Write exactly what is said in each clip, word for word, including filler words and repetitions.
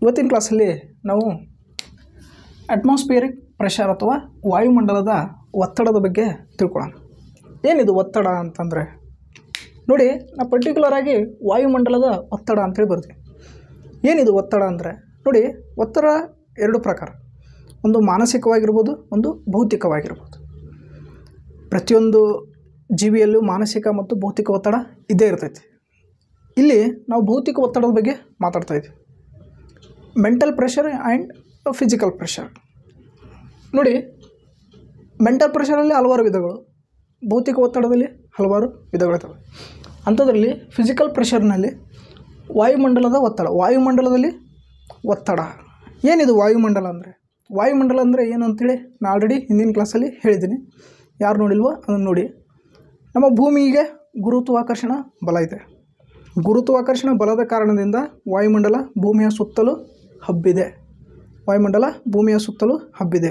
ಇವತ್ತಿನ ಕ್ಲಾಸಲ್ಲಿ ನಾವು ಅಟ್ಮಾಸ್ಫಿಯರಿಕ್ ಪ್ರೆಷರ್ ಅಥವಾ ವಾಯುಮಂಡಲದ ಒತ್ತಡದ ಬಗ್ಗೆ ತಿಳ್ಕೊಳ್ಳೋಣ. ಏನಿದು ಒತ್ತಡ ಅಂತಂದರೆ ನೋಡಿ, ನಾವು ಪರ್ಟಿಕ್ಯುಲರ್ ಆಗಿ ವಾಯುಮಂಡಲದ ಒತ್ತಡ ಅಂತೇಳಿ ಬರ್ತೀವಿ. ಏನಿದು ಒತ್ತಡ ಅಂದರೆ ನೋಡಿ, ಒತ್ತಡ ಎರಡು ಪ್ರಕಾರ, ಒಂದು ಮಾನಸಿಕವಾಗಿರ್ಬೋದು, ಒಂದು ಭೌತಿಕವಾಗಿರ್ಬೋದು. ಪ್ರತಿಯೊಂದು ಜೀವಿಯಲ್ಲೂ ಮಾನಸಿಕ ಮತ್ತು ಭೌತಿಕ ಒತ್ತಡ ಇದ್ದೇ ಇರ್ತೈತಿ. ಇಲ್ಲಿ ನಾವು ಭೌತಿಕ ಒತ್ತಡದ ಬಗ್ಗೆ ಮಾತಾಡ್ತಾ ಇದ್ದೀವಿ. Mental pressure and physical pressure. ನೋಡಿ, ಮೆಂಟಲ್ ಪ್ರೆಷರಲ್ಲಿ ಹಲವಾರು ವಿಧಗಳು, ಭೌತಿಕ ಒತ್ತಡದಲ್ಲಿ ಹಲವಾರು ವಿಧಗಳಿದ್ದಾವೆ. ಅಂಥದ್ರಲ್ಲಿ ಫಿಸಿಕಲ್ ಪ್ರೆಷರ್ನಲ್ಲಿ ವಾಯುಮಂಡಲದ ಒತ್ತಡ, ವಾಯುಮಂಡಲದಲ್ಲಿ ಒತ್ತಡ. ಏನಿದು ವಾಯುಮಂಡಲ ಅಂದರೆ? ವಾಯುಮಂಡಲ ಅಂದರೆ ಏನು ಅಂತೇಳಿ ನಾನು ಆಲ್ರೆಡಿ ಹಿಂದಿನ ಕ್ಲಾಸಲ್ಲಿ ಹೇಳಿದ್ದೀನಿ. ಯಾರು ನೋಡಿಲ್ವೋ ಅದನ್ನು ನೋಡಿ. ನಮ್ಮ ಭೂಮಿಗೆ ಗುರುತ್ವಾಕರ್ಷಣ ಬಲ ಇದೆ. ಗುರುತ್ವಾಕರ್ಷಣ ಬಲದ ಕಾರಣದಿಂದ ವಾಯುಮಂಡಲ ಭೂಮಿಯ ಸುತ್ತಲೂ ಹಬ್ಬಿದೆ. ವಾಯುಮಂಡಲ ಭೂಮಿಯ ಸುತ್ತಲೂ ಹಬ್ಬಿದೆ.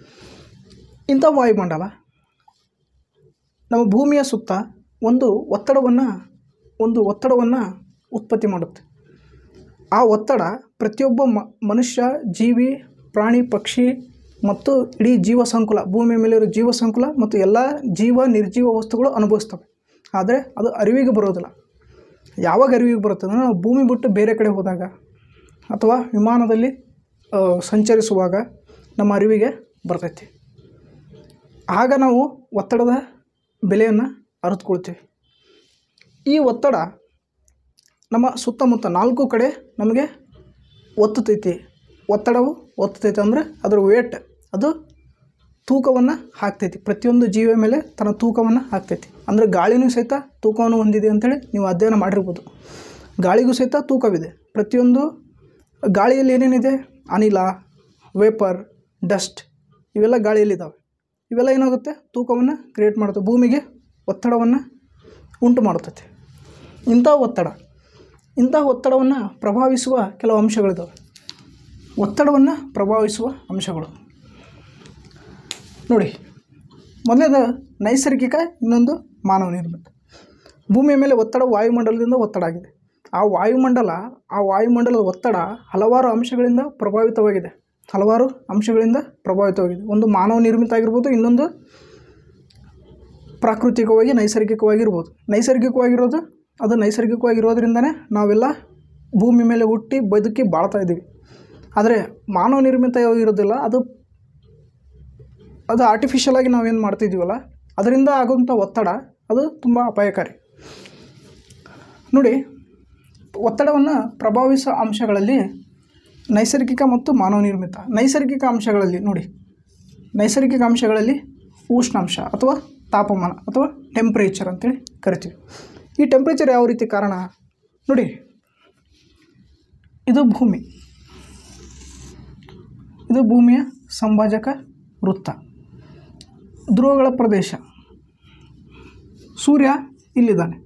ಇಂಥ ವಾಯುಮಂಡಲ ನಮ್ಮ ಭೂಮಿಯ ಸುತ್ತ ಒಂದು ಒತ್ತಡವನ್ನು ಒಂದು ಒತ್ತಡವನ್ನು ಉತ್ಪತ್ತಿ ಮಾಡುತ್ತೆ. ಆ ಒತ್ತಡ ಪ್ರತಿಯೊಬ್ಬ ಮ ಮನುಷ್ಯ, ಜೀವಿ, ಪ್ರಾಣಿ, ಪಕ್ಷಿ ಮತ್ತು ಇಡೀ ಜೀವ ಸಂಕುಲ, ಭೂಮಿಯ ಮೇಲಿರೋ ಜೀವ ಸಂಕುಲ ಮತ್ತು ಎಲ್ಲ ಜೀವ ನಿರ್ಜೀವ ವಸ್ತುಗಳು ಅನುಭವಿಸ್ತವೆ. ಆದರೆ ಅದು ಅರಿವಿಗೆ ಬರೋದಿಲ್ಲ. ಯಾವಾಗ ಅರಿವಿಗೆ ಬರುತ್ತೆ ಅಂದರೆ ನಾವು ಭೂಮಿ ಬಿಟ್ಟು ಬೇರೆ ಕಡೆ ಹೋದಾಗ ಅಥವಾ ವಿಮಾನದಲ್ಲಿ ಸಂಚರಿಸುವಾಗ ನಮ್ಮ ಅರಿವಿಗೆ ಬರ್ತೈತಿ. ಆಗ ನಾವು ಒತ್ತಡದ ಬೆಲೆಯನ್ನು ಅರಿತುಕೊಳ್ತೀವಿ. ಈ ಒತ್ತಡ ನಮ್ಮ ಸುತ್ತಮುತ್ತ ನಾಲ್ಕು ಕಡೆ ನಮಗೆ ಒತ್ತುತ್ತೈತಿ. ಒತ್ತಡವು ಒತ್ತುತ್ತೈತೆ ಅಂದರೆ ಅದರ ವೇಟ್, ಅದು ತೂಕವನ್ನು ಹಾಕ್ತೈತಿ. ಪ್ರತಿಯೊಂದು ಜೀವಿಯ ಮೇಲೆ ತನ್ನ ತೂಕವನ್ನು ಹಾಕ್ತೈತಿ. ಅಂದರೆ ಗಾಳಿನೂ ಸಹಿತ ತೂಕವನ್ನು ಹೊಂದಿದೆ ಅಂತೇಳಿ ನೀವು ಅಧ್ಯಯನ ಮಾಡಿರ್ಬೋದು. ಗಾಳಿಗೂ ಸಹಿತ ತೂಕವಿದೆ. ಪ್ರತಿಯೊಂದು ಗಾಳಿಯಲ್ಲಿ ಏನೇನಿದೆ, ಅನಿಲ, ವೇಪರ್, ಡಸ್ಟ್, ಇವೆಲ್ಲ ಗಾಳಿಯಲ್ಲಿದ್ದಾವೆ. ಇವೆಲ್ಲ ಏನಾಗುತ್ತೆ, ತೂಕವನ್ನು ಕ್ರಿಯೇಟ್ ಮಾಡುತ್ತೆ, ಭೂಮಿಗೆ ಒತ್ತಡವನ್ನು ಉಂಟು ಮಾಡುತ್ತದೆ. ಇಂಥ ಒತ್ತಡ ಇಂಥ ಒತ್ತಡವನ್ನು ಪ್ರಭಾವಿಸುವ ಕೆಲವು ಅಂಶಗಳಿದ್ದಾವೆ. ಒತ್ತಡವನ್ನು ಪ್ರಭಾವಿಸುವ ಅಂಶಗಳು ನೋಡಿ, ಮೊದಲನೇದು ನೈಸರ್ಗಿಕ, ಇನ್ನೊಂದು ಮಾನವ ನಿರ್ಮಿತ. ಭೂಮಿಯ ಮೇಲೆ ಒತ್ತಡ ವಾಯುಮಂಡಲದಿಂದ ಒತ್ತಡ ಆಗಿದೆ. ಆ ವಾಯುಮಂಡಲ ಆ ವಾಯುಮಂಡಲದ ಒತ್ತಡ ಹಲವಾರು ಅಂಶಗಳಿಂದ ಪ್ರಭಾವಿತವಾಗಿದೆ. ಹಲವಾರು ಅಂಶಗಳಿಂದ ಪ್ರಭಾವಿತವಾಗಿದೆ. ಒಂದು ಮಾನವ ನಿರ್ಮಿತ ಆಗಿರ್ಬೋದು, ಇನ್ನೊಂದು ಪ್ರಾಕೃತಿಕವಾಗಿ ನೈಸರ್ಗಿಕವಾಗಿರ್ಬೋದು. ನೈಸರ್ಗಿಕವಾಗಿರೋದು ಅದು ನೈಸರ್ಗಿಕವಾಗಿರೋದ್ರಿಂದನೇ ನಾವೆಲ್ಲ ಭೂಮಿ ಮೇಲೆ ಹುಟ್ಟಿ ಬದುಕಿ ಬಾಳ್ತಾ ಇದ್ದೀವಿ. ಆದರೆ ಮಾನವ ನಿರ್ಮಿತ ಇರೋದಿಲ್ಲ, ಅದು ಅದು ಆರ್ಟಿಫಿಷಿಯಲ್ ಆಗಿ ನಾವೇನು ಮಾಡ್ತಿದ್ದೀವಲ್ಲ, ಅದರಿಂದ ಆಗುವಂಥ ಒತ್ತಡ ಅದು ತುಂಬ ಅಪಾಯಕಾರಿ. ನೋಡಿ, ಒತ್ತಡವನ್ನು ಪ್ರಭಾವಿಸುವ ಅಂಶಗಳಲ್ಲಿ ನೈಸರ್ಗಿಕ ಮತ್ತು ಮಾನವ ನಿರ್ಮಿತ. ನೈಸರ್ಗಿಕ ಅಂಶಗಳಲ್ಲಿ ನೋಡಿ, ನೈಸರ್ಗಿಕ ಅಂಶಗಳಲ್ಲಿ ಉಷ್ಣಾಂಶ ಅಥವಾ ತಾಪಮಾನ ಅಥವಾ ಟೆಂಪ್ರೇಚರ್ ಅಂತೇಳಿ ಕರಿತೀವಿ. ಈ ಟೆಂಪ್ರೇಚರ್ ಯಾವ ರೀತಿ ಕಾರಣ ನೋಡಿ, ಇದು ಭೂಮಿ, ಇದು ಭೂಮಿಯ ಸಂಭಾಜಕ ವೃತ್ತ, ಧ್ರುವಗಳ ಪ್ರದೇಶ. ಸೂರ್ಯ ಇಲ್ಲಿದ್ದಾನೆ.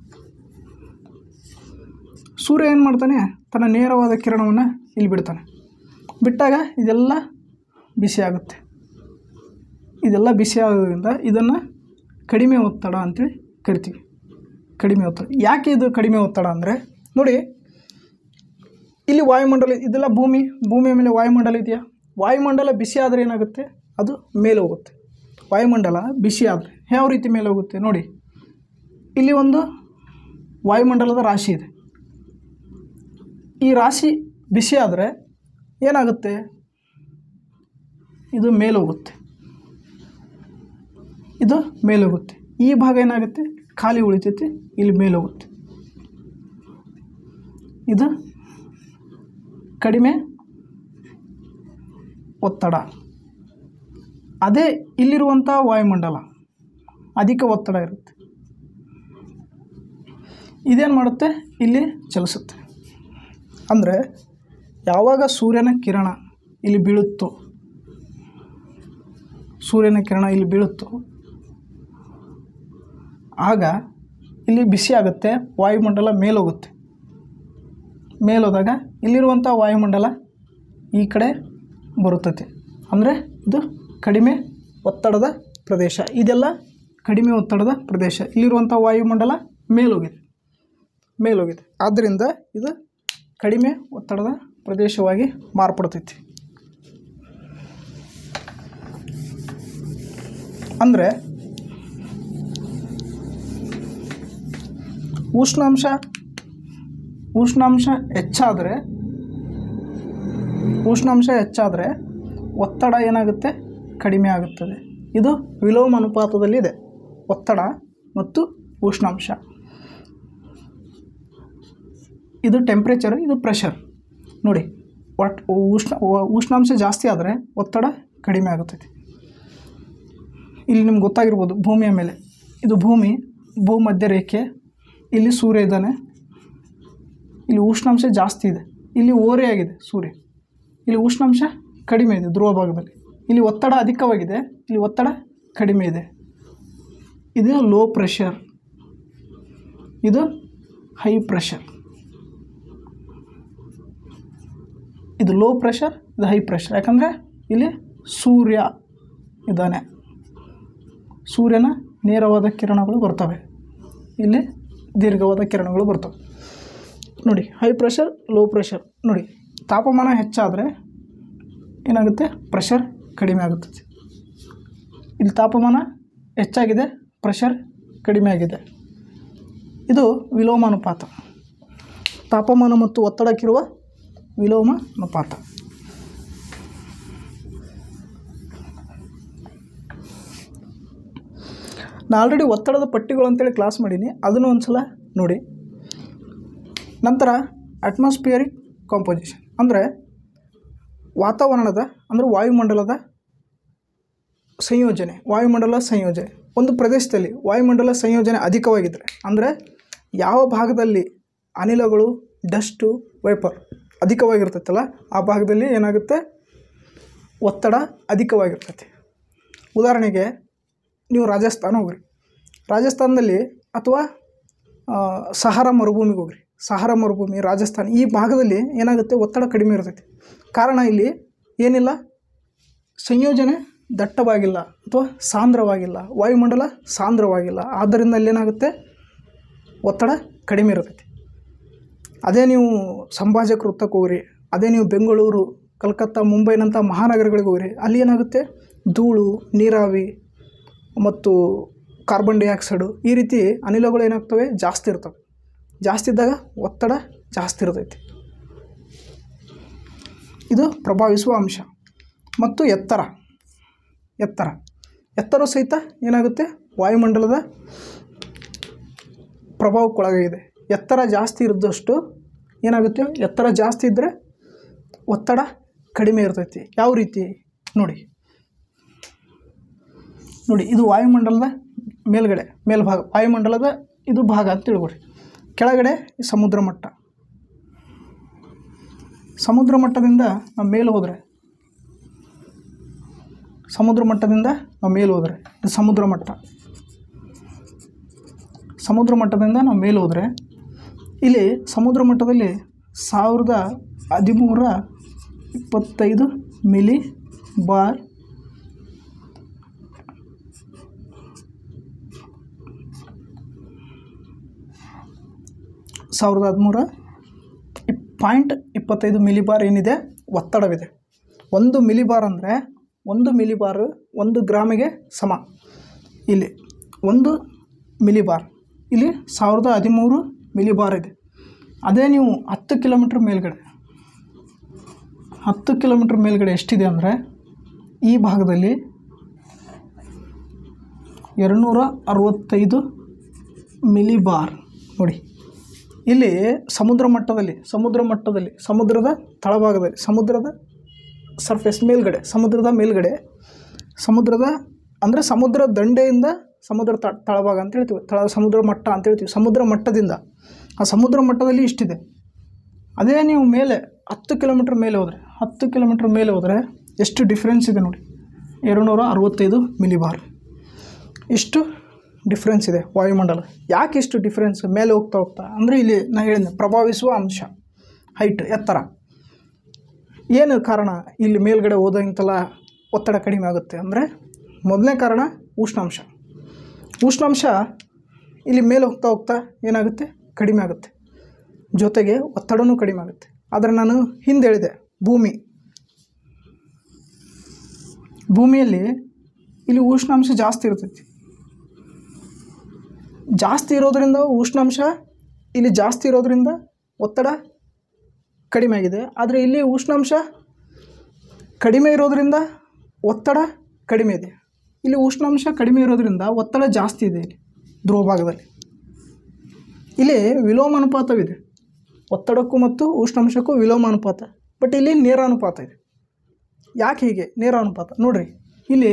ಸೂರ್ಯ ಏನು ಮಾಡ್ತಾನೆ, ತನ್ನ ನೇರವಾದ ಕಿರಣವನ್ನು ಇಲ್ಲಿ ಬಿಡ್ತಾನೆ. ಬಿಟ್ಟಾಗ ಇದೆಲ್ಲ ಬಿಸಿ ಆಗುತ್ತೆ. ಇದೆಲ್ಲ ಬಿಸಿ ಆಗೋದ್ರಿಂದ ಇದನ್ನು ಕಡಿಮೆ ಒತ್ತಡ ಅಂತೇಳಿ ಕರಿತೀವಿ. ಕಡಿಮೆ ಒತ್ತಡ. ಯಾಕೆ ಇದು ಕಡಿಮೆ ಒತ್ತಡ ಅಂದರೆ ನೋಡಿ, ಇಲ್ಲಿ ವಾಯುಮಂಡಲ, ಇದೆಲ್ಲ ಭೂಮಿ, ಭೂಮಿಯ ಮೇಲೆ ವಾಯುಮಂಡಲ ಇದೆಯಾ. ವಾಯುಮಂಡಲ ಬಿಸಿ ಆದರೆ ಏನಾಗುತ್ತೆ, ಅದು ಮೇಲೆ ಹೋಗುತ್ತೆ. ವಾಯುಮಂಡಲ ಬಿಸಿ ಆದರೆ ಯಾವ ರೀತಿ ಮೇಲೆ ಹೋಗುತ್ತೆ ನೋಡಿ, ಇಲ್ಲಿ ಒಂದು ವಾಯುಮಂಡಲದ ರಾಶಿ ಇದೆ. ಈ ರಾಶಿ ಬಿಸಿ ಆದರೆ ಏನಾಗುತ್ತೆ, ಇದು ಮೇಲೋಗುತ್ತೆ, ಇದು ಮೇಲೋಗುತ್ತೆ. ಈ ಭಾಗ ಏನಾಗುತ್ತೆ, ಖಾಲಿ ಉಳಿತೈತಿ, ಇಲ್ಲಿ ಮೇಲೋಗುತ್ತೆ. ಇದು ಕಡಿಮೆ ಒತ್ತಡ. ಅದೇ ಇಲ್ಲಿರುವಂಥ ವಾಯುಮಂಡಲ ಅಧಿಕ ಒತ್ತಡ ಇರುತ್ತೆ. ಇದೇನು ಮಾಡುತ್ತೆ, ಇಲ್ಲಿ ಚಲಿಸುತ್ತೆ. ಅಂದರೆ ಯಾವಾಗ ಸೂರ್ಯನ ಕಿರಣ ಇಲ್ಲಿ ಬೀಳುತ್ತೋ, ಸೂರ್ಯನ ಕಿರಣ ಇಲ್ಲಿ ಬೀಳುತ್ತೋ ಆಗ ಇಲ್ಲಿ ಬಿಸಿ ಆಗುತ್ತೆ, ವಾಯುಮಂಡಲ ಮೇಲೋಗುತ್ತೆ. ಮೇಲೋದಾಗ ಇಲ್ಲಿರುವಂಥ ವಾಯುಮಂಡಲ ಈ ಕಡೆ ಬರುತ್ತದೆ. ಅಂದರೆ ಇದು ಕಡಿಮೆ ಒತ್ತಡದ ಪ್ರದೇಶ. ಇದೆಲ್ಲ ಕಡಿಮೆ ಒತ್ತಡದ ಪ್ರದೇಶ. ಇಲ್ಲಿರುವಂಥ ವಾಯುಮಂಡಲ ಮೇಲೋಗಿದೆ ಮೇಲೋಗಿದೆ ಆದ್ದರಿಂದ ಇದು ಕಡಿಮೆ ಒತ್ತಡದ ಪ್ರದೇಶವಾಗಿ ಮಾರ್ಪಡ್ತೈತಿ. ಅಂದರೆ ಉಷ್ಣಾಂಶ ಉಷ್ಣಾಂಶ ಹೆಚ್ಚಾದರೆ ಉಷ್ಣಾಂಶ ಹೆಚ್ಚಾದರೆ ಒತ್ತಡ ಏನಾಗುತ್ತೆ, ಕಡಿಮೆ ಆಗುತ್ತದೆ. ಇದು ವಿಲೋಮ ಅನುಪಾತದಲ್ಲಿದೆ, ಒತ್ತಡ ಮತ್ತು ಉಷ್ಣಾಂಶ. ಇದು ಟೆಂಪ್ರೇಚರ್, ಇದು ಪ್ರೆಷರ್. ನೋಡಿ, ಒಟ್ ಉಷ್ಣ ಉಷ್ಣಾಂಶ ಜಾಸ್ತಿ ಆದರೆ ಒತ್ತಡ ಕಡಿಮೆ ಆಗುತ್ತದೆ. ಇಲ್ಲಿ ನಿಮ್ಗೆ ಗೊತ್ತಾಗಿರ್ಬೋದು, ಭೂಮಿಯ ಮೇಲೆ ಇದು ಭೂಮಿ, ಭೂಮಧ್ಯ ರೇಖೆ, ಇಲ್ಲಿ ಸೂರ್ಯ ಇದ್ದಾನೆ, ಇಲ್ಲಿ ಉಷ್ಣಾಂಶ ಜಾಸ್ತಿ ಇದೆ, ಇಲ್ಲಿ ಓರೆಯಾಗಿದೆ ಸೂರ್ಯ, ಇಲ್ಲಿ ಉಷ್ಣಾಂಶ ಕಡಿಮೆ ಇದೆ ಧ್ರುವ ಭಾಗದಲ್ಲಿ, ಇಲ್ಲಿ ಒತ್ತಡ ಅಧಿಕವಾಗಿದೆ, ಇಲ್ಲಿ ಒತ್ತಡ ಕಡಿಮೆ ಇದೆ. ಇದು ಲೋ ಪ್ರೆಷರ್, ಇದು ಹೈ ಪ್ರೆಷರ್. ಇದು ಲೋ ಪ್ರೆಷರ್, ಇದು ಹೈ ಪ್ರೆಷರ್. ಯಾಕಂದರೆ ಇಲ್ಲಿ ಸೂರ್ಯ ಇದ್ದಾನೆ, ಸೂರ್ಯನ ನೇರವಾದ ಕಿರಣಗಳು ಬರ್ತವೆ, ಇಲ್ಲಿ ದೀರ್ಘವಾದ ಕಿರಣಗಳು ಬರ್ತವೆ. ನೋಡಿ, ಹೈ ಪ್ರೆಷರ್, ಲೋ ಪ್ರೆಷರ್. ನೋಡಿ, ತಾಪಮಾನ ಹೆಚ್ಚಾದರೆ ಏನಾಗುತ್ತೆ, ಪ್ರೆಷರ್ ಕಡಿಮೆ ಆಗುತ್ತದೆ. ಇಲ್ಲಿ ತಾಪಮಾನ ಹೆಚ್ಚಾಗಿದೆ, ಪ್ರೆಷರ್ ಕಡಿಮೆ ಆಗಿದೆ. ಇದು ವಿಲೋಮ ಅನುಪಾತ, ತಾಪಮಾನ ಮತ್ತು ಒತ್ತಡಕ್ಕಿರುವ ವಿಲೋಮ ಅನುಪಾತ. ನಾನು ಆಲ್ರೆಡಿ ಒತ್ತಡದ ಪಟ್ಟಿಗಳು ಅಂತೇಳಿ ಕ್ಲಾಸ್ ಮಾಡೀನಿ, ಅದನ್ನು ಒಂದು ಸಲ ನೋಡಿ. ನಂತರ ಅಟ್ಮಾಸ್ಫಿಯರಿಕ್ ಕಾಂಪೋಸಿಷನ್ ಅಂದರೆ ವಾತಾವರಣದ ಅಂದರೆ ವಾಯುಮಂಡಲದ ಸಂಯೋಜನೆ. ವಾಯುಮಂಡಲ ಸಂಯೋಜನೆ ಒಂದು ಪ್ರದೇಶದಲ್ಲಿ ವಾಯುಮಂಡಲ ಸಂಯೋಜನೆ ಅಧಿಕವಾಗಿದ್ದರೆ, ಅಂದರೆ ಯಾವ ಭಾಗದಲ್ಲಿ ಅನಿಲಗಳು, ಡಸ್ಟು, ವೈಪರ್ ಅಧಿಕವಾಗಿರ್ತೈತಲ್ಲ ಆ ಭಾಗದಲ್ಲಿ ಏನಾಗುತ್ತೆ, ಒತ್ತಡ ಅಧಿಕವಾಗಿರ್ತೈತಿ. ಉದಾಹರಣೆಗೆ ನೀವು ರಾಜಸ್ಥಾನ ಹೋಗ್ರಿ, ರಾಜಸ್ಥಾನದಲ್ಲಿ ಅಥವಾ ಸಹಾರಾ ಮರುಭೂಮಿಗೆ ಹೋಗ್ರಿ, ಸಹಾರಾ ಮರುಭೂಮಿ, ರಾಜಸ್ಥಾನ ಈ ಭಾಗದಲ್ಲಿ ಏನಾಗುತ್ತೆ, ಒತ್ತಡ ಕಡಿಮೆ ಇರ್ತೈತಿ. ಕಾರಣ ಇಲ್ಲಿ ಏನಿಲ್ಲ, ಸಂಯೋಜನೆ ದಟ್ಟವಾಗಿಲ್ಲ ಅಥವಾ ಸಾಂದ್ರವಾಗಿಲ್ಲ, ವಾಯುಮಂಡಲ ಸಾಂದ್ರವಾಗಿಲ್ಲ. ಆದ್ದರಿಂದ ಅಲ್ಲೇನಾಗುತ್ತೆ, ಒತ್ತಡ ಕಡಿಮೆ ಇರ್ತೈತಿ. ಅದೇ ನೀವು ಸಂಭಾಜಕ ವೃತ್ತಕ್ಕೆ ಹೋಗ್ರಿ, ಅದೇ ನೀವು ಬೆಂಗಳೂರು, ಕಲ್ಕತ್ತಾ, ಮುಂಬೈನಂಥ ಮಹಾನಗರಗಳಿಗೆ ಹೋಗ್ರಿ, ಅಲ್ಲಿ ಏನಾಗುತ್ತೆ, ಧೂಳು, ನೀರಾವಿ ಮತ್ತು ಕಾರ್ಬನ್ ಡೈಆಕ್ಸೈಡು ಈ ರೀತಿ ಅನಿಲಗಳು ಏನಾಗ್ತವೆ, ಜಾಸ್ತಿ ಇರ್ತವೆ. ಜಾಸ್ತಿ ಇದ್ದಾಗ ಒತ್ತಡ ಜಾಸ್ತಿ ಇರ್ತೈತಿ. ಇದು ಪ್ರಭಾವಿಸುವ ಅಂಶ. ಮತ್ತು ಎತ್ತರ ಎತ್ತರ ಎತ್ತರ ಸಹಿತ ಏನಾಗುತ್ತೆ, ವಾಯುಮಂಡಲದ ಪ್ರಭಾವಕ್ಕೊಳಗಾಗಿದೆ. ಎತ್ತರ ಜಾಸ್ತಿ ಇದ್ದಷ್ಟು ಏನಾಗುತ್ತೆ, ಎತ್ತರ ಜಾಸ್ತಿ ಇದ್ದರೆ ಒತ್ತಡ ಕಡಿಮೆ ಇರ್ತೈತಿ. ಯಾವ ರೀತಿ ನೋಡಿ ನೋಡಿ ಇದು ವಾಯುಮಂಡಲದ ಮೇಲ್ಗಡೆ ಮೇಲ್ಭಾಗ, ವಾಯುಮಂಡಲದ ಇದು ಭಾಗ ಅಂತ ತಿಳ್ಕೊರಿ. ಕೆಳಗಡೆ ಸಮುದ್ರ ಮಟ್ಟ, ಸಮುದ್ರ ಮಟ್ಟದಿಂದ ನಾವು ಮೇಲೆ ಹೋದರೆ ಸಮುದ್ರ ಮಟ್ಟದಿಂದ ನಾವು ಮೇಲೆ ಹೋದರೆ ಇದು ಸಮುದ್ರ ಮಟ್ಟ. ಸಮುದ್ರ ಮಟ್ಟದಿಂದ ನಾವು ಮೇಲೆ ಹೋದರೆ ಇಲ್ಲಿ ಸಮುದ್ರ ಮಟ್ಟದಲ್ಲಿ ಸಾವಿರದ ಹದಿಮೂರ ಇಪ್ಪತ್ತೈದು ಮಿಲಿ ಬಾರ್ ಸಾವಿರದ ಹದಿಮೂರ ಪಾಯಿಂಟ್ ಇಪ್ಪತ್ತೈದು ಮಿಲಿಬಾರ್ ಏನಿದೆ ಒತ್ತಡವಿದೆ. ಒಂದು ಮಿಲಿಬಾರ್ ಅಂದರೆ ಒಂದು ಮಿಲಿಬಾರ್ ಒಂದು ಗ್ರಾಮಿಗೆ ಸಮ. ಇಲ್ಲಿ ಒಂದು ಮಿಲಿಬಾರ್, ಇಲ್ಲಿ ಸಾವಿರದ ಹದಿಮೂರು ಮಿಲಿಬಾರ್ ಇದೆ. ಅದೇ ನೀವು ಹತ್ತು ಕಿಲೋಮೀಟ್ರ್ ಮೇಲ್ಗಡೆ ಹತ್ತು ಕಿಲೋಮೀಟ್ರ್ ಮೇಲ್ಗಡೆ ಎಷ್ಟಿದೆ ಅಂದರೆ ಈ ಭಾಗದಲ್ಲಿ ಎರಡುನೂರ ಅರವತ್ತೈದು ಮಿಲಿಬಾರ್. ನೋಡಿ, ಇಲ್ಲಿ ಸಮುದ್ರ ಮಟ್ಟದಲ್ಲಿ ಸಮುದ್ರ ಮಟ್ಟದಲ್ಲಿ ಸಮುದ್ರದ ತಳಭಾಗದಲ್ಲಿ ಸಮುದ್ರದ ಸರ್ಫೇಸ್ ಮೇಲ್ಗಡೆ ಸಮುದ್ರದ ಮೇಲ್ಗಡೆ ಸಮುದ್ರದ ಅಂದರೆ ಸಮುದ್ರ ದಂಡೆಯಿಂದ ಸಮುದ್ರ ತ ತಳಭಾಗ ಅಂತ ಹೇಳ್ತೀವಿ, ತಳ ಸಮುದ್ರ ಮಟ್ಟ ಅಂತ ಹೇಳ್ತೀವಿ. ಸಮುದ್ರ ಮಟ್ಟದಿಂದ ಆ ಸಮುದ್ರ ಮಟ್ಟದಲ್ಲಿ ಇಷ್ಟಿದೆ. ಅದೇ ನೀವು ಮೇಲೆ ಹತ್ತು ಕಿಲೋಮೀಟ್ರ್ ಮೇಲೆ ಹೋದರೆ ಹತ್ತು ಕಿಲೋಮೀಟ್ರ್ ಮೇಲೆ ಹೋದರೆ ಎಷ್ಟು ಡಿಫ್ರೆನ್ಸ್ ಇದೆ ನೋಡಿ, ಎರಡುನೂರ ಅರವತ್ತೈದು ಮಿಲಿಬಾರ್. ಇಷ್ಟು ಡಿಫ್ರೆನ್ಸ್ ಇದೆ ವಾಯುಮಂಡಲ. ಯಾಕೆ ಇಷ್ಟು ಡಿಫ್ರೆನ್ಸ್ ಮೇಲೆ ಹೋಗ್ತಾ ಹೋಗ್ತಾ ಅಂದರೆ ಇಲ್ಲಿ ನಾನು ಹೇಳಿದೆ ಪ್ರಭಾವಿಸುವ ಅಂಶ, ಹೈಟ್, ಎತ್ತರ. ಏನು ಕಾರಣ ಇಲ್ಲಿ ಮೇಲ್ಗಡೆ ಹೋದಂತೆಲ್ಲ ಒತ್ತಡ ಕಡಿಮೆ ಆಗುತ್ತೆ ಅಂದರೆ ಮೊದಲನೇ ಕಾರಣ ಉಷ್ಣಾಂಶ. ಉಷ್ಣಾಂಶ ಇಲ್ಲಿ ಮೇಲೆ ಹೋಗ್ತಾ ಹೋಗ್ತಾ ಏನಾಗುತ್ತೆ, ಕಡಿಮೆ ಆಗುತ್ತೆ. ಜೊತೆಗೆ ಒತ್ತಡವೂ ಕಡಿಮೆ ಆಗುತ್ತೆ. ಆದರೆ ನಾನು ಹಿಂದೆ ಹೇಳಿದೆ ಭೂಮಿ ಭೂಮಿಯಲ್ಲಿ ಇಲ್ಲಿ ಉಷ್ಣಾಂಶ ಜಾಸ್ತಿ ಇರ್ತೈತಿ. ಜಾಸ್ತಿ ಇರೋದರಿಂದ ಉಷ್ಣಾಂಶ ಇಲ್ಲಿ ಜಾಸ್ತಿ ಇರೋದರಿಂದ ಒತ್ತಡ ಕಡಿಮೆ ಆಗಿದೆ. ಆದರೆ ಇಲ್ಲಿ ಉಷ್ಣಾಂಶ ಕಡಿಮೆ ಇರೋದರಿಂದ ಒತ್ತಡ ಕಡಿಮೆ ಇದೆ. ಇಲ್ಲಿ ಉಷ್ಣಾಂಶ ಕಡಿಮೆ ಇರೋದರಿಂದ ಒತ್ತಡ ಜಾಸ್ತಿ ಇದೆ. ಇಲ್ಲಿ ಧ್ರುವ ಭಾಗದಲ್ಲಿ ಇಲ್ಲಿ ವಿಲೋಮಾನುಪಾತವಿದೆ. ಒತ್ತಡಕ್ಕೂ ಮತ್ತು ಉಷ್ಣಾಂಶಕ್ಕೂ ವಿಲೋಮಾನುಪಾತ. ಬಟ್ ಇಲ್ಲಿ ನೇರಾನುಪಾತ ಇದೆ. ಯಾಕೆ ಹೀಗೆ ನೇರಾನುಪಾತ ನೋಡಿರಿ, ಇಲ್ಲಿ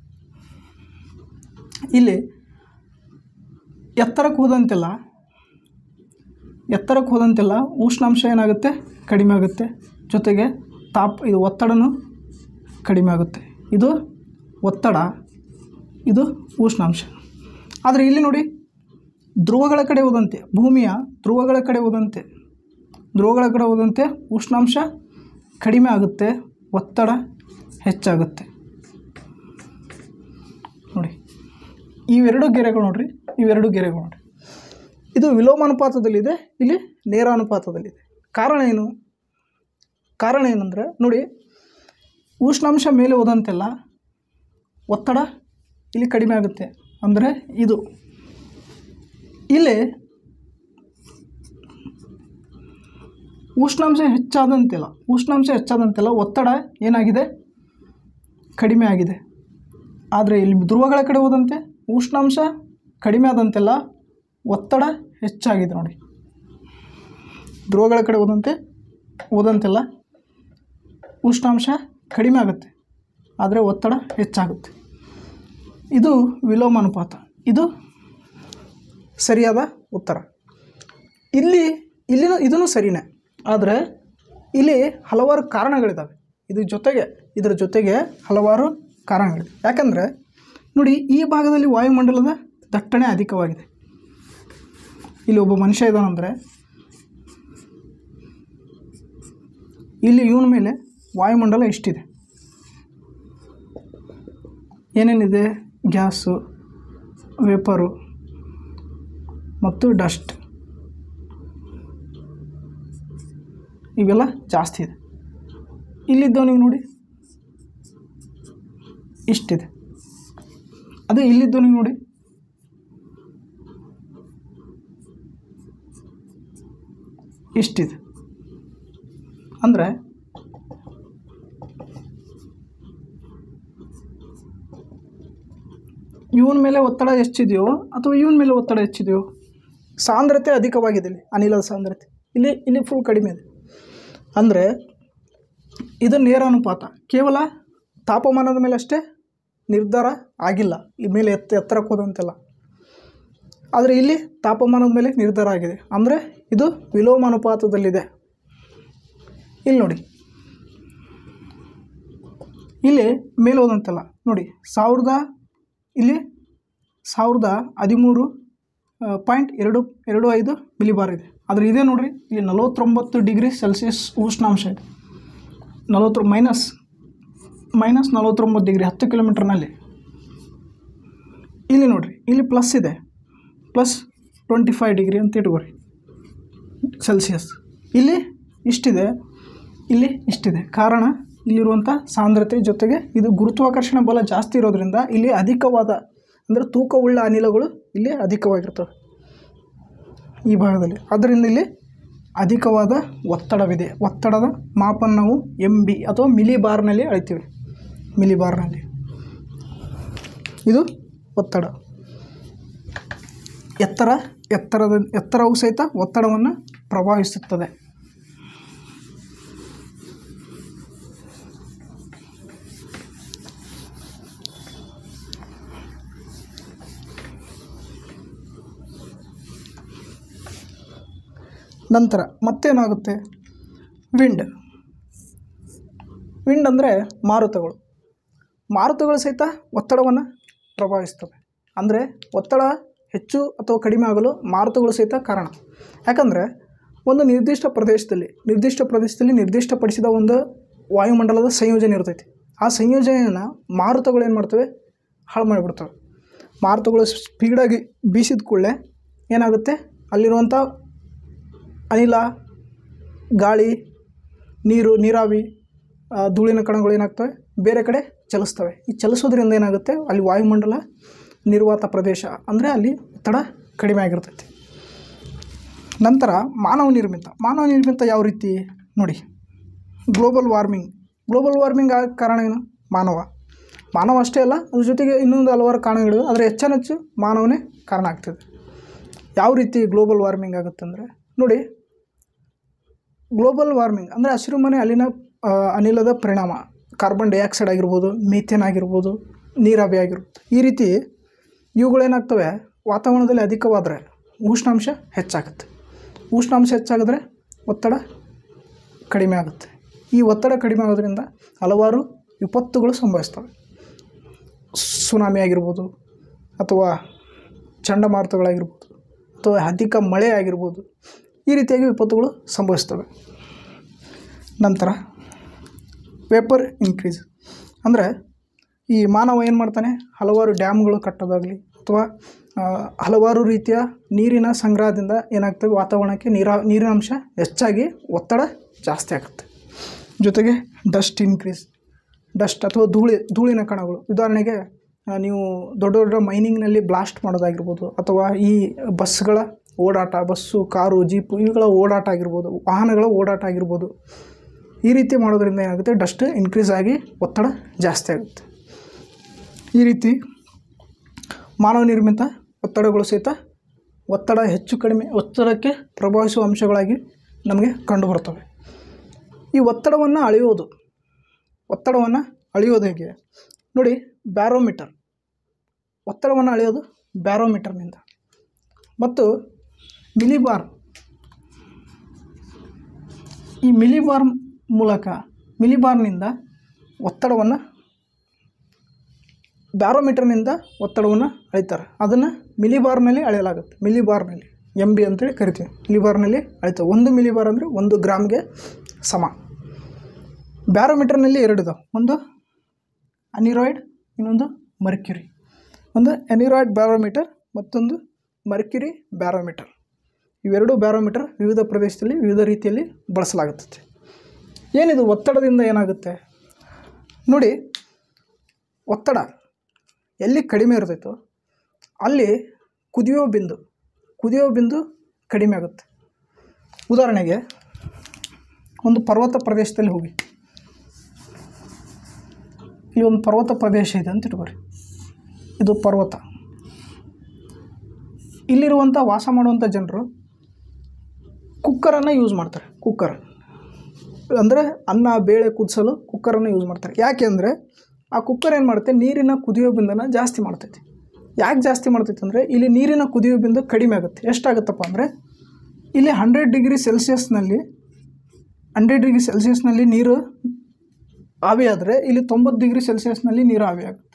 ಇಲ್ಲಿ ಎತ್ತರಕ್ಕೆ ಹೋದಂತೆಲ್ಲ ಎತ್ತರಕ್ಕೆ ಹೋದಂತೆಲ್ಲ ಉಷ್ಣಾಂಶ ಏನಾಗುತ್ತೆ, ಕಡಿಮೆ ಆಗುತ್ತೆ. ಜೊತೆಗೆ ತಾಪ ಇದು ಒತ್ತಡನೂ ಕಡಿಮೆ ಆಗುತ್ತೆ. ಇದು ಒತ್ತಡ, ಇದು ಉಷ್ಣಾಂಶ. ಆದರೆ ಇಲ್ಲಿ ನೋಡಿ, ಧ್ರುವಗಳ ಕಡೆ ಹೋದಂತೆ ಭೂಮಿಯ ಧ್ರುವಗಳ ಕಡೆ ಹೋದಂತೆ ಧ್ರುವಗಳ ಕಡೆ ಹೋದಂತೆ ಉಷ್ಣಾಂಶ ಕಡಿಮೆ ಆಗುತ್ತೆ, ಒತ್ತಡ ಹೆಚ್ಚಾಗುತ್ತೆ. ನೋಡಿ ಇವೆರಡು ಗೆರೆಗಳು ನೋಡ್ರಿ, ಇವೆರಡು ಗೆರೆಗಳು ನೋಡ್ರಿ. ಇದು ವಿಲೋಮಾನುಪಾತದಲ್ಲಿದೆ, ಇಲ್ಲಿ ನೇರಾನುಪಾತದಲ್ಲಿದೆ. ಕಾರಣ ಏನು? ಕಾರಣ ಏನಂದರೆ ನೋಡಿ, ಉಷ್ಣಾಂಶ ಮೇಲೆ ಹೋದಂತೆಲ್ಲ ಒತ್ತಡ ಇಲ್ಲಿ ಕಡಿಮೆ ಆಗುತ್ತೆ. ಅಂದರೆ ಇದು ಇಲ್ಲಿ ಉಷ್ಣಾಂಶ ಹೆಚ್ಚಾದಂತೆಲ್ಲ ಉಷ್ಣಾಂಶ ಹೆಚ್ಚಾದಂತೆಲ್ಲ ಒತ್ತಡ ಏನಾಗಿದೆ, ಕಡಿಮೆ ಆಗಿದೆ. ಆದರೆ ಇಲ್ಲಿ ಧ್ರುವಗಳ ಕಡೆ ಹೋದಂತೆ ಉಷ್ಣಾಂಶ ಕಡಿಮೆ ಆದಂತೆಲ್ಲ ಒತ್ತಡ ಹೆಚ್ಚಾಗಿದೆ. ನೋಡಿ, ಧ್ರುವಗಳ ಕಡೆ ಹೋದಂತೆ ಹೋದಂತೆಲ್ಲ ಉಷ್ಣಾಂಶ ಕಡಿಮೆ ಆಗುತ್ತೆ, ಆದರೆ ಒತ್ತಡ ಹೆಚ್ಚಾಗುತ್ತೆ. ಇದು ವಿಲೋಮಾನುಪಾತ. ಇದು ಸರಿಯಾದ ಉತ್ತರ. ಇಲ್ಲಿ ಇಲ್ಲಿನೂ ಇದೂ ಸರಿಯೇ, ಆದರೆ ಇಲ್ಲಿ ಹಲವಾರು ಕಾರಣಗಳಿದ್ದಾವೆ. ಇದ್ರ ಜೊತೆಗೆ ಇದರ ಜೊತೆಗೆ ಹಲವಾರು ಕಾರಣಗಳಿವೆ. ಯಾಕಂದರೆ ನೋಡಿ, ಈ ಭಾಗದಲ್ಲಿ ವಾಯುಮಂಡಲದ ದಟ್ಟಣೆ ಅಧಿಕವಾಗಿದೆ. ಇಲ್ಲಿ ಒಬ್ಬ ಮನುಷ್ಯ ಇದ್ದಾನಂದರೆ ಇಲ್ಲಿ ಇವನ ಮೇಲೆ ವಾಯುಮಂಡಲ ಇಷ್ಟಿದೆ. ಏನೇನಿದೆ? ಗ್ಯಾಸು, ವೇಪರು ಮತ್ತು ಡಸ್ಟ್, ಇವೆಲ್ಲ ಜಾಸ್ತಿ ಇದೆ. ಇಲ್ಲಿದ್ದವನಿಗೆ ನೋಡಿ ಇಷ್ಟಿದೆ. ಅದೇ ಇಲ್ಲಿದ್ದವನಿಗೆ ನೋಡಿ ಇಷ್ಟಿದೆ. ಅಂದರೆ ಇವನ ಮೇಲೆ ಒತ್ತಡ ಹೆಚ್ಚಿದೆಯೋ ಅಥವಾ ಇವನ ಮೇಲೆ ಒತ್ತಡ ಹೆಚ್ಚಿದೆಯೋ? ಸಾಂದ್ರತೆ ಅಧಿಕವಾಗಿದೆ ಇಲ್ಲಿ, ಅನಿಲದ ಸಾಂದ್ರತೆ. ಇಲ್ಲಿ ಇಲ್ಲಿ ಫುಲ್ ಕಡಿಮೆ ಇದೆ. ಅಂದರೆ ಇದು ನೇರಾನುಪಾತ. ಕೇವಲ ತಾಪಮಾನದ ಮೇಲೆ ಅಷ್ಟೇ ನಿರ್ಧಾರ ಆಗಿಲ್ಲ, ಈ ಮೇಲೆ ಎತ್ತ ಎತ್ತರಕ್ಕೆ ಹೋದಂತೆಲ್ಲ. ಆದರೆ ಇಲ್ಲಿ ತಾಪಮಾನದ ಮೇಲೆ ನಿರ್ಧಾರ ಆಗಿದೆ. ಅಂದರೆ ಇದು ವಿಲೋಮಾನುಪಾತದಲ್ಲಿದೆ. ಇಲ್ಲಿ ನೋಡಿ, ಇಲ್ಲಿ ಮೇಲೆ ಹೋದಂತೆಲ್ಲ ನೋಡಿ ಸಾವಿರದ ಇಲ್ಲಿ ಸಾವಿರದ ಹದಿಮೂರು ಪಾಯಿಂಟ್ ಎರಡು ಎರಡು ಐದು ಮಿಲಿಬಾರ್ ಇದೆ. ಆದರೆ ಇದೇ ನೋಡಿರಿ, ಇಲ್ಲಿ ನಲವತ್ತೊಂಬತ್ತು ಡಿಗ್ರಿ ಸೆಲ್ಸಿಯಸ್ ಉಷ್ಣಾಂಶ ಇದೆ. ನಲವತ್ತು ಮೈನಸ್ ಮೈನಸ್ ನಲವತ್ತೊಂಬತ್ತು ಡಿಗ್ರಿ ಹತ್ತು ಕಿಲೋಮೀಟ್ರ್ನಲ್ಲಿ. ಇಲ್ಲಿ ನೋಡಿರಿ, ಇಲ್ಲಿ ಪ್ಲಸ್ ಇದೆ, ಪ್ಲಸ್ ಟ್ವೆಂಟಿ ಫೈವ್ ಡಿಗ್ರಿ ಅಂತ ಇಟ್ಕೋರಿ ಸೆಲ್ಸಿಯಸ್. ಇಲ್ಲಿ ಇಷ್ಟಿದೆ, ಇಲ್ಲಿ ಇಷ್ಟಿದೆ. ಕಾರಣ ಇಲ್ಲಿರುವಂಥ ಸಾಂದ್ರತೆ ಜೊತೆಗೆ ಇದು ಗುರುತ್ವಾಕರ್ಷಣ ಬಲ ಜಾಸ್ತಿ ಇರೋದ್ರಿಂದ ಇಲ್ಲಿ ಅಧಿಕವಾದ ಅಂದರೆ ತೂಕವುಳ್ಳ ಅನಿಲಗಳು ಇಲ್ಲಿ ಅಧಿಕವಾಗಿರ್ತವೆ ಈ ಭಾಗದಲ್ಲಿ. ಆದ್ದರಿಂದ ಇಲ್ಲಿ ಅಧಿಕವಾದ ಒತ್ತಡವಿದೆ. ಒತ್ತಡದ ಮಾಪನ ನಾವು ಎಮ್ ಬಿ ಅಥವಾ ಮಿಲಿ ಬಾರ್ನಲ್ಲಿ ಅಳಿತೀವಿ. ಮಿಲಿ ಬಾರ್ನಲ್ಲಿ ಇದು ಒತ್ತಡ. ಎತ್ತರ ಎತ್ತರದ ಎತ್ತರವು ಸಹಿತ ಒತ್ತಡವನ್ನು ಪ್ರಭಾವಿಸುತ್ತದೆ. ನಂತರ ಮತ್ತೇನಾಗುತ್ತೆ? ವಿಂಡ್. ವಿಂಡ್ ಅಂದರೆ ಮಾರುತಗಳು. ಮಾರುತಗಳು ಸಹಿತ ಒತ್ತಡವನ್ನು ಪ್ರಭಾವಿಸ್ತವೆ. ಅಂದರೆ ಒತ್ತಡ ಹೆಚ್ಚು ಅಥವಾ ಕಡಿಮೆ ಆಗಲು ಮಾರುತಗಳು ಸಹಿತ ಕಾರಣ. ಯಾಕಂದರೆ ಒಂದು ನಿರ್ದಿಷ್ಟ ಪ್ರದೇಶದಲ್ಲಿ ನಿರ್ದಿಷ್ಟ ಪ್ರದೇಶದಲ್ಲಿ ನಿರ್ದಿಷ್ಟಪಡಿಸಿದ ಒಂದು ವಾಯುಮಂಡಲದ ಸಂಯೋಜನೆ ಇರ್ತೈತಿ. ಆ ಸಂಯೋಜನೆಯನ್ನು ಮಾರುತಗಳು ಏನು ಮಾಡ್ತವೆ? ಹಾಳು ಮಾಡಿಬಿಡ್ತವೆ. ಮಾರುತಗಳು ಸ್ಪೀಡಾಗಿ ಬೀಸಿದ ಕೂಡಲೇ ಏನಾಗುತ್ತೆ? ಅಲ್ಲಿರುವಂಥ ಅನಿಲ, ಗಾಳಿ ನೀರು ನೀರಾವಿ ಧೂಳಿನ ಕಣಗಳು ಏನಾಗ್ತವೆ ಬೇರೆ ಕಡೆ ಚಲಿಸ್ತವೆ. ಈ ಚಲಿಸೋದ್ರಿಂದ ಏನಾಗುತ್ತೆ ಅಲ್ಲಿ ವಾಯುಮಂಡಲ ನಿರ್ವಾತ ಪ್ರದೇಶ ಅಂದರೆ ಅಲ್ಲಿ ಒತ್ತಡ ಕಡಿಮೆ ಆಗಿರ್ತೈತಿ. ನಂತರ ಮಾನವ ನಿರ್ಮಿತ ಮಾನವ ನಿರ್ಮಿತ ಯಾವ ರೀತಿ ನೋಡಿ, ಗ್ಲೋಬಲ್ ವಾರ್ಮಿಂಗ್ ಗ್ಲೋಬಲ್ ವಾರ್ಮಿಂಗ್ ಆಗ ಕಾರಣ ಏನು? ಮಾನವ ಮಾನವ ಅಷ್ಟೇ ಅಲ್ಲ, ಅದ್ರ ಜೊತೆಗೆ ಇನ್ನೊಂದು ಹಲವಾರು ಕಾರಣಗಳು, ಆದರೆ ಹೆಚ್ಚೆಚ್ಚು ಮಾನವನೇ ಕಾರಣ ಆಗ್ತದೆ. ಯಾವ ರೀತಿ ಗ್ಲೋಬಲ್ ವಾರ್ಮಿಂಗ್ ಆಗುತ್ತೆ ಅಂದರೆ ನೋಡಿ, ಗ್ಲೋಬಲ್ ವಾರ್ಮಿಂಗ್ ಅಂದರೆ ಹಸಿರುಮನೆ ಅಲ್ಲಿನ ಅನಿಲದ ಪರಿಣಾಮ, ಕಾರ್ಬನ್ ಡೈಆಕ್ಸೈಡ್ ಆಗಿರ್ಬೋದು, ಮೀಥೇನ್ ಆಗಿರ್ಬೋದು, ನೀರಾವಿ ಆಗಿರ್ಬೋದು, ಈ ರೀತಿ ಇವುಗಳೇನಾಗ್ತವೆ ವಾತಾವರಣದಲ್ಲಿ ಅಧಿಕವಾದರೆ ಉಷ್ಣಾಂಶ ಹೆಚ್ಚಾಗುತ್ತೆ. ಉಷ್ಣಾಂಶ ಹೆಚ್ಚಾಗಿದ್ರೆ ಒತ್ತಡ ಕಡಿಮೆ ಆಗುತ್ತೆ. ಈ ಒತ್ತಡ ಕಡಿಮೆ ಆಗೋದ್ರಿಂದ ಹಲವಾರು ವಿಪತ್ತುಗಳು ಸಂಭವಿಸ್ತವೆ. ಸುನಾಮಿ ಆಗಿರ್ಬೋದು, ಅಥವಾ ಚಂಡಮಾರುತಗಳಾಗಿರ್ಬೋದು, ಅಥವಾ ಅಧಿಕ ಮಳೆ ಆಗಿರ್ಬೋದು, ಈ ರೀತಿಯಾಗಿ ವಿಪತ್ತುಗಳು ಸಂಭವಿಸ್ತವೆ. ನಂತರ ವೇಪರ್ ಇನ್ಕ್ರೀಸ್ ಅಂದರೆ ಈ ಮಾನವ ಏನು ಮಾಡ್ತಾನೆ, ಹಲವಾರು ಡ್ಯಾಮ್ಗಳು ಕಟ್ಟೋದಾಗಲಿ ಅಥವಾ ಹಲವಾರು ರೀತಿಯ ನೀರಿನ ಸಂಗ್ರಹದಿಂದ ಏನಾಗ್ತದೆ ವಾತಾವರಣಕ್ಕೆ ನೀರಾ ನೀರಿನ ಅಂಶ ಹೆಚ್ಚಾಗಿ ಒತ್ತಡ ಜಾಸ್ತಿ ಆಗುತ್ತೆ. ಜೊತೆಗೆ ಡಸ್ಟ್ ಇನ್ಕ್ರೀಸ್, ಡಸ್ಟ್ ಅಥವಾ ಧೂಳಿ ಧೂಳಿನ ಕಣಗಳು, ಉದಾಹರಣೆಗೆ ನೀವು ದೊಡ್ಡ ದೊಡ್ಡ ಮೈನಿಂಗ್ನಲ್ಲಿ ಬ್ಲಾಸ್ಟ್ ಮಾಡೋದಾಗಿರ್ಬೋದು, ಅಥವಾ ಈ ಬಸ್ಗಳ ಓಡಾಟ, ಬಸ್ಸು ಕಾರು ಜೀಪು ಇವುಗಳ ಓಡಾಟ ಆಗಿರ್ಬೋದು, ವಾಹನಗಳ ಓಡಾಟ ಆಗಿರ್ಬೋದು, ಈ ರೀತಿ ಮಾಡೋದ್ರಿಂದ ಏನಾಗುತ್ತೆ ಡಸ್ಟ್ ಇನ್ಕ್ರೀಸ್ ಆಗಿ ಒತ್ತಡ ಜಾಸ್ತಿ ಆಗುತ್ತೆ. ಈ ರೀತಿ ಮಾನವ ನಿರ್ಮಿತ ಒತ್ತಡಗಳು ಸಹಿತ ಒತ್ತಡ ಹೆಚ್ಚು ಕಡಿಮೆ ಒತ್ತಡಕ್ಕೆ ಪ್ರಭಾವಿಸುವ ಅಂಶಗಳಾಗಿ ನಮಗೆ ಕಂಡುಬರ್ತವೆ. ಈ ಒತ್ತಡವನ್ನು ಅಳೆಯೋದು ಒತ್ತಡವನ್ನು ಅಳೆಯೋದು ಹೇಗೆ ನೋಡಿ, ಬ್ಯಾರೋಮೀಟರ್ ಒತ್ತಡವನ್ನು ಅಳೆಯೋದು ಬ್ಯಾರೋಮೀಟರ್ನಿಂದ, ಮತ್ತು ಮಿಲಿಬಾರ್ ಈ ಮಿಲಿಬಾರ್ ಮೂಲಕ ಮಿಲಿಬಾರ್ನಿಂದ ಒತ್ತಡವನ್ನು ಬ್ಯಾರೋಮೀಟರ್ನಿಂದ ಒತ್ತಡವನ್ನು ಅಳಿತಾರೆ. ಅದನ್ನು ಮಿಲಿಬಾರ್ನಲ್ಲಿ ಅಳೆಯಲಾಗುತ್ತೆ. ಮಿಲಿಬಾರ್ನಲ್ಲಿ ಎಮ್ ಬಿ ಅಂತೇಳಿ ಕರಿತೀವಿ. ಮಿಲಿಬಾರ್ನಲ್ಲಿ ಅಳಿತವೆ. ಒಂದು ಮಿಲಿಬಾರ್ ಅಂದರೆ ಒಂದು ಗ್ರಾಮ್ಗೆ ಸಮ. ಬ್ಯಾರೋಮೀಟರ್ನಲ್ಲಿ ಎರಡು ಇದಾವೆ, ಒಂದು ಅನಿರಾಯ್ಡ್, ಇನ್ನೊಂದು ಮರ್ಕ್ಯುರಿ. ಒಂದು ಅನಿರಾಯ್ಡ್ ಬ್ಯಾರೋಮೀಟರ್, ಮತ್ತೊಂದು ಮರ್ಕ್ಯುರಿ ಬ್ಯಾರೋಮೀಟರ್. ಇವೆರಡು ಬ್ಯಾರೋಮೀಟರ್ ವಿವಿಧ ಪ್ರದೇಶದಲ್ಲಿ ವಿವಿಧ ರೀತಿಯಲ್ಲಿ ಬಳಸಲಾಗುತ್ತದೆ. ಏನಿದು ಒತ್ತಡದಿಂದ ಏನಾಗುತ್ತೆ ನೋಡಿ, ಒತ್ತಡ ಎಲ್ಲಿ ಕಡಿಮೆ ಇರ್ತೈತೋ ಅಲ್ಲಿ ಕುದಿಯೋ ಬಿಂದು ಕುದಿಯೋ ಬಿಂದು ಕಡಿಮೆ ಆಗುತ್ತೆ. ಉದಾಹರಣೆಗೆ ಒಂದು ಪರ್ವತ ಪ್ರದೇಶದಲ್ಲಿ ಹೋಗಿ, ಈ ಒಂದು ಪರ್ವತ ಪ್ರದೇಶ ಇದೆ ಅಂತ ಇಟ್ಕೋರಿ, ಇದು ಪರ್ವತ. ಇಲ್ಲಿರುವಂಥ ವಾಸ ಮಾಡುವಂಥ ಜನರು ಕುಕ್ಕರನ್ನು ಯೂಸ್ ಮಾಡ್ತಾರೆ. ಕುಕ್ಕರ್ ಅಂದರೆ ಅನ್ನ ಬೇಳೆ ಕುದಿಸಲು ಕುಕ್ಕರನ್ನು ಯೂಸ್ ಮಾಡ್ತಾರೆ. ಯಾಕೆ ಅಂದರೆ ಆ ಕುಕ್ಕರ್ ಏನು ಮಾಡುತ್ತೆ, ನೀರಿನ ಕುದಿಯೋ ಬಿಂದನ್ನು ಜಾಸ್ತಿ ಮಾಡ್ತೈತಿ. ಯಾಕೆ ಜಾಸ್ತಿ ಮಾಡ್ತೈತೆ ಅಂದರೆ ಇಲ್ಲಿ ನೀರಿನ ಕುದಿಯೋ ಬಿಂದು ಕಡಿಮೆ ಆಗುತ್ತೆ. ಎಷ್ಟಾಗುತ್ತಪ್ಪ ಅಂದರೆ ಇಲ್ಲಿ ಹಂಡ್ರೆಡ್ ಡಿಗ್ರಿ ಸೆಲ್ಸಿಯಸ್ನಲ್ಲಿ ಹಂಡ್ರೆಡ್ ಡಿಗ್ರಿ ಸೆಲ್ಸಿಯಸ್ನಲ್ಲಿ ನೀರು ಆವಿಯಾದರೆ ಇಲ್ಲಿ ತೊಂಬತ್ತು ಡಿಗ್ರಿ ಸೆಲ್ಸಿಯಸ್ನಲ್ಲಿ ನೀರು ಆವಿಯಾಗುತ್ತೆ.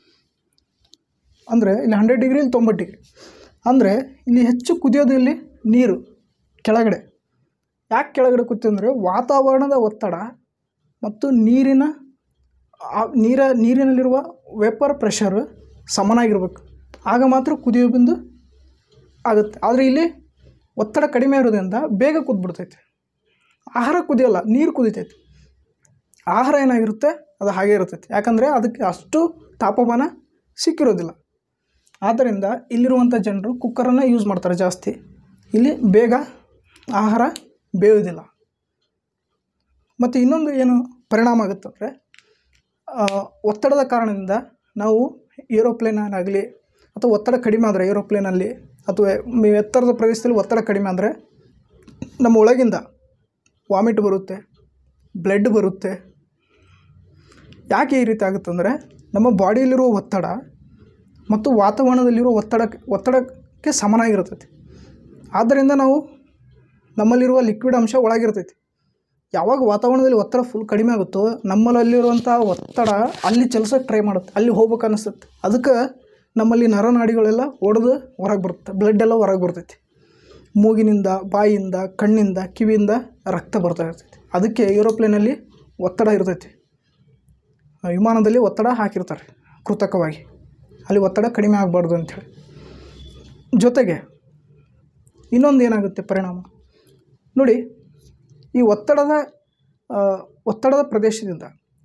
ಅಂದರೆ ಇಲ್ಲಿ ಹಂಡ್ರೆಡ್ ಡಿಗ್ರಿ ಇಲ್ಲಿ ತೊಂಬತ್ತು ಡಿಗ್ರಿ ಅಂದರೆ ಇಲ್ಲಿ ಹೆಚ್ಚು ಕುದಿಯೋದು ಇಲ್ಲಿ ನೀರು ಕೆಳಗಡೆ. ಯಾಕೆ ಕೆಳಗಡೆ ಕೂತು ಅಂದರೆ ವಾತಾವರಣದ ಒತ್ತಡ ಮತ್ತು ನೀರಿನ ನೀರ ನೀರಿನಲ್ಲಿರುವ ವೇಪರ್ ಪ್ರೆಷರ್ ಸಮನಾಗಿರ್ಬೇಕು, ಆಗ ಮಾತ್ರ ಕುದಿಯೋ ಬಿಂದು ಆಗುತ್ತೆ. ಆದರೆ ಇಲ್ಲಿ ಒತ್ತಡ ಕಡಿಮೆ ಇರೋದ್ರಿಂದ ಬೇಗ ಕುದ್ಬಿಡ್ತೈತೆ. ಆಹಾರ ಕುದಿಯೋಲ್ಲ, ನೀರು ಕುದಿತೈತೆ. ಆಹಾರ ಏನಾಗಿರುತ್ತೆ ಅದು ಹಾಗೆ ಇರ್ತೈತೆ, ಯಾಕಂದರೆ ಅದಕ್ಕೆ ಅಷ್ಟು ತಾಪಮಾನ ಸಿಕ್ಕಿರೋದಿಲ್ಲ. ಆದ್ದರಿಂದ ಇಲ್ಲಿರುವಂಥ ಜನರು ಕುಕ್ಕರನ್ನು ಯೂಸ್ ಮಾಡ್ತಾರೆ ಜಾಸ್ತಿ. ಇಲ್ಲಿ ಬೇಗ ಆಹಾರ ಬೇಯೋದಿಲ್ಲ. ಮತ್ತು ಇನ್ನೊಂದು ಏನು ಪರಿಣಾಮ ಆಗುತ್ತಂದರೆ ಒತ್ತಡದ ಕಾರಣದಿಂದ ನಾವು ಏರೋಪ್ಲೇನಾಗಲಿ ಅಥವಾ ಒತ್ತಡ ಕಡಿಮೆ ಆದರೆ ಏರೋಪ್ಲೇನಲ್ಲಿ ಅಥವಾ ಎತ್ತರದ ಪ್ರದೇಶದಲ್ಲಿ ಒತ್ತಡ ಕಡಿಮೆ ಅಂದರೆ ನಮ್ಮ ಒಳಗಿಂದ ವಾಮಿಟ್ ಬರುತ್ತೆ, ಬ್ಲಡ್ ಬರುತ್ತೆ. ಯಾಕೆ ಈ ರೀತಿ ಆಗುತ್ತಂದರೆ ನಮ್ಮ ಬಾಡಿಯಲ್ಲಿರುವ ಒತ್ತಡ ಮತ್ತು ವಾತಾವರಣದಲ್ಲಿರುವ ಒತ್ತಡ ಒತ್ತಡಕ್ಕೆ ಸಮನಾಗಿರ್ತೈತಿ. ಆದ್ದರಿಂದ ನಾವು ನಮ್ಮಲ್ಲಿರುವ ಲಿಕ್ವಿಡ್ ಅಂಶ ಒಳಗಿರ್ತೈತಿ. ಯಾವಾಗ ವಾತಾವರಣದಲ್ಲಿ ಒತ್ತಡ ಫುಲ್ ಕಡಿಮೆ ಆಗುತ್ತೋ ನಮ್ಮಲ್ಲಿರುವಂಥ ಒತ್ತಡ ಅಲ್ಲಿ ಚಲಿಸೋಕ್ಕೆ ಟ್ರೈ ಮಾಡುತ್ತೆ, ಅಲ್ಲಿ ಹೋಗ್ಬೇಕು ಅನ್ನಿಸುತ್ತೆ. ಅದಕ್ಕೆ ನಮ್ಮಲ್ಲಿ ನರನಾಡಿಗಳೆಲ್ಲ ಒಡೆದು ಹೊರಗೆ ಬರುತ್ತೆ, ಬ್ಲಡ್ ಎಲ್ಲ ಹೊರಗೆ ಬರ್ತೈತಿ. ಮೂಗಿನಿಂದ, ಬಾಯಿಯಿಂದ, ಕಣ್ಣಿಂದ, ಕಿವಿಯಿಂದ ರಕ್ತ ಬರ್ತಾ ಇರ್ತೈತಿ. ಅದಕ್ಕೆ ಏರೋಪ್ಲೇನಲ್ಲಿ ಒತ್ತಡ ಇರ್ತೈತಿ. ವಿಮಾನದಲ್ಲಿ ಒತ್ತಡ ಹಾಕಿರ್ತಾರೆ ಕೃತಕವಾಗಿ, ಅಲ್ಲಿ ಒತ್ತಡ ಕಡಿಮೆ ಆಗಬಾರ್ದು ಅಂಥೇಳಿ. ಜೊತೆಗೆ ಇನ್ನೊಂದು ಏನಾಗುತ್ತೆ ಪರಿಣಾಮ ನೋಡಿ, ಈ ಒತ್ತಡದ ಒತ್ತಡದ ಪ್ರದೇಶದಿಂದ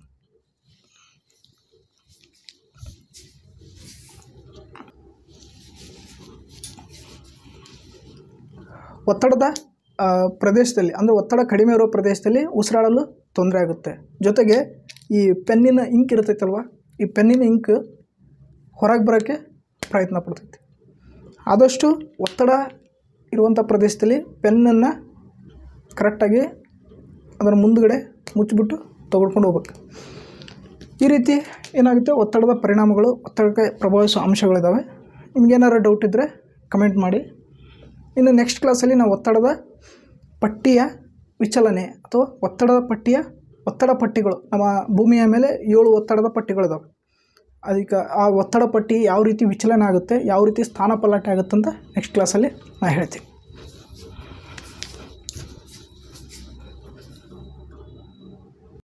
ಒತ್ತಡದ ಪ್ರದೇಶದಲ್ಲಿ ಅಂದರೆ ಒತ್ತಡ ಕಡಿಮೆ ಇರೋ ಪ್ರದೇಶದಲ್ಲಿ ಉಸಿರಾಡಲು ತೊಂದರೆ ಆಗುತ್ತೆ. ಜೊತೆಗೆ ಈ ಪೆನ್ನಿನ ಇಂಕ್ ಇರ್ತೈತಲ್ವ, ಈ ಪೆನ್ನಿನ ಇಂಕ್ ಹೊರಗೆ ಬರೋಕ್ಕೆ ಪ್ರಯತ್ನ ಪಡ್ತೈತಿ. ಆದಷ್ಟು ಒತ್ತಡ ಇರುವಂಥ ಪ್ರದೇಶದಲ್ಲಿ ಪೆನ್ನನ್ನು ಕರೆಕ್ಟಾಗಿ ಅದರ ಮುಂದುಗಡೆ ಮುಚ್ಚಿಬಿಟ್ಟು ತೊಗೊಳ್ಕೊಂಡು ಹೋಗ್ಬೇಕು. ಈ ರೀತಿ ಏನಾಗುತ್ತೆ, ಒತ್ತಡದ ಪರಿಣಾಮಗಳು, ಒತ್ತಡಕ್ಕೆ ಪ್ರಭಾವಿಸೋ ಅಂಶಗಳಿದ್ದಾವೆ. ನಿಮಗೇನಾದ್ರು ಡೌಟ್ ಇದ್ದರೆ ಕಮೆಂಟ್ ಮಾಡಿ. ಇನ್ನು ನೆಕ್ಸ್ಟ್ ಕ್ಲಾಸಲ್ಲಿ ನಾವು ಒತ್ತಡದ ಪಟ್ಟಿಯ ವಿಚಲನೆ ಅಥವಾ ಒತ್ತಡದ ಪಟ್ಟಿಯ ಒತ್ತಡ ಪಟ್ಟಿಗಳು, ನಮ್ಮ ಭೂಮಿಯ ಮೇಲೆ ಏಳು ಒತ್ತಡದ ಪಟ್ಟಿಗಳಿದಾವೆ. ಅದಕ್ಕೆ ಆ ಒತ್ತಡ ಪಟ್ಟಿ ಯಾವ ರೀತಿ ವಿಚಲನೆ ಆಗುತ್ತೆ, ಯಾವ ರೀತಿ ಸ್ಥಾನ ಪಲ್ಲಟ ಆಗುತ್ತೆ ಅಂತ ನೆಕ್ಸ್ಟ್ ಕ್ಲಾಸಲ್ಲಿ ನಾನು ಹೇಳ್ತೀನಿ.